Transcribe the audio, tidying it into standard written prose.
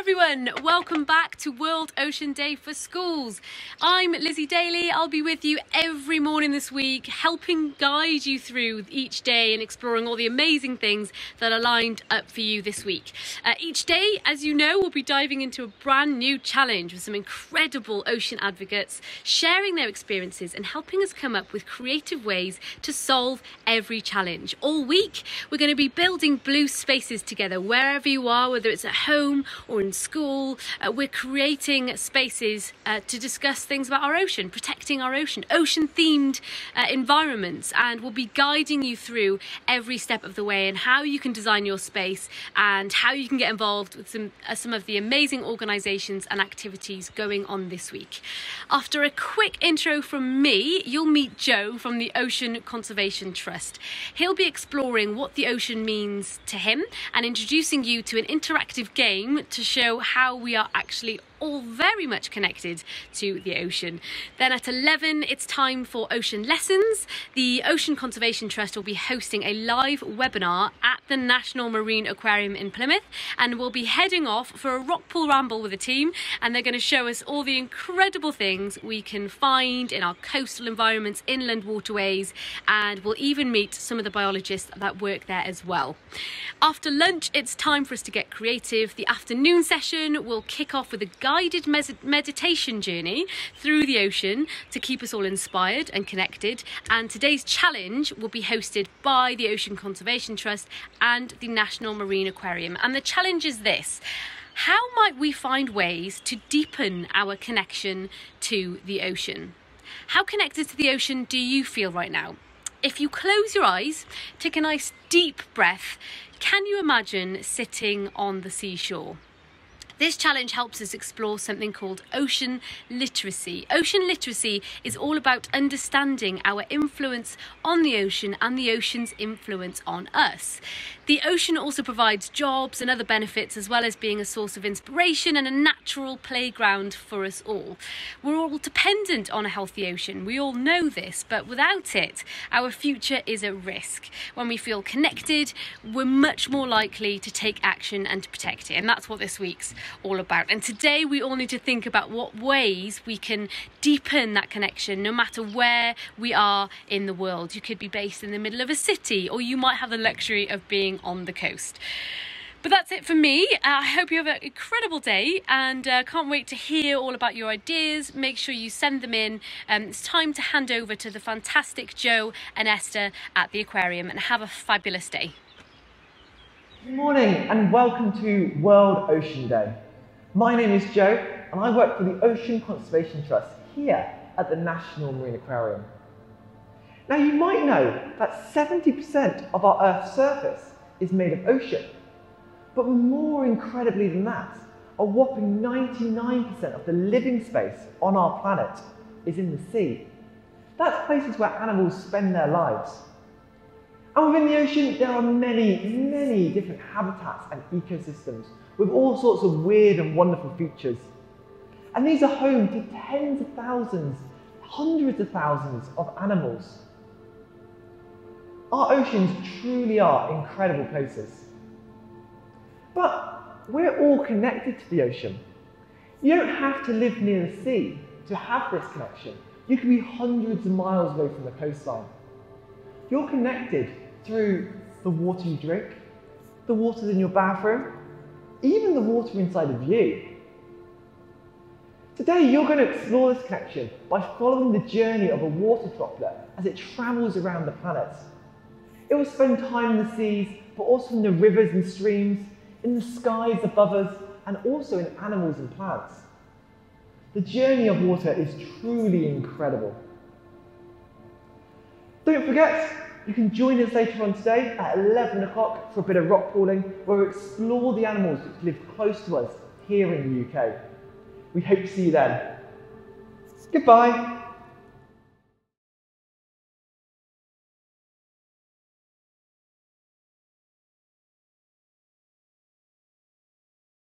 everyone, welcome back to World Ocean Day for Schools. I'm Lizzie Daly. I'll be with you every morning this week, helping guide you through each day and exploring all the amazing things that are lined up for you this week. Each day, as you know, we'll be diving into a brand new challenge with some incredible ocean advocates, sharing their experiences and helping us come up with creative ways to solve every challenge. All week, we're going to be building blue spaces together, wherever you are, whether it's at home or in school. We're creating spaces to discuss things about our ocean, protecting our ocean, ocean-themed environments, and we'll be guiding you through every step of the way and how you can design your space and how you can get involved with some of the amazing organisations and activities going on this week. After a quick intro from me, you'll meet Joe from the Ocean Conservation Trust. He'll be exploring what the ocean means to him and introducing you to an interactive game to show how we are actually all very much connected to the ocean. Then at 11, it's time for ocean lessons. The Ocean Conservation Trust will be hosting a live webinar at the National Marine Aquarium in Plymouth, and we'll be heading off for a rock pool ramble with the team, and they're going to show us all the incredible things we can find in our coastal environments, inland waterways, and we'll even meet some of the biologists that work there as well. After lunch, it's time for us to get creative. The afternoon session will kick off with a guided meditation journey through the ocean to keep us all inspired and connected. And today's challenge will be hosted by the Ocean Conservation Trust and the National Marine Aquarium. And the challenge is this: how might we find ways to deepen our connection to the ocean? How connected to the ocean do you feel right now? If you close your eyes, take a nice deep breath, can you imagine sitting on the seashore? This challenge helps us explore something called ocean literacy. Ocean literacy is all about understanding our influence on the ocean and the ocean's influence on us. The ocean also provides jobs and other benefits, as well as being a source of inspiration and a natural playground for us all. We're all dependent on a healthy ocean. We all know this, but without it, our future is at risk. When we feel connected, we're much more likely to take action and to protect it. And that's what this week's all about. And today we all need to think about what ways we can deepen that connection, no matter where we are in the world. You could be based in the middle of a city, or you might have the luxury of being on the coast. But that's it for me. I hope you have an incredible day, and can't wait to hear all about your ideas. Make sure you send them in. It's time to hand over to the fantastic Joe and Esther at the aquarium, and have a fabulous day. Good morning and welcome to World Ocean Day. My name is Joe and I work for the Ocean Conservation Trust here at the National Marine Aquarium. Now you might know that 70% of our Earth's surface is made of ocean, but more incredibly than that, a whopping 99% of the living space on our planet is in the sea. That's places where animals spend their lives. And within the ocean, there are many different habitats and ecosystems with all sorts of weird and wonderful features. And these are home to tens of thousands, hundreds of thousands of animals. Our oceans truly are incredible places. But we're all connected to the ocean. You don't have to live near the sea to have this connection. You can be hundreds of miles away from the coastline. You're connected through the water you drink, the water in your bathroom, even the water inside of you. Today you're going to explore this connection by following the journey of a water droplet as it travels around the planet. It will spend time in the seas, but also in the rivers and streams, in the skies above us, and also in animals and plants. The journey of water is truly incredible. Don't forget, you can join us later on today at 11 o'clock for a bit of rock pooling, where we explore the animals that live close to us here in the UK. We hope to see you then. Goodbye.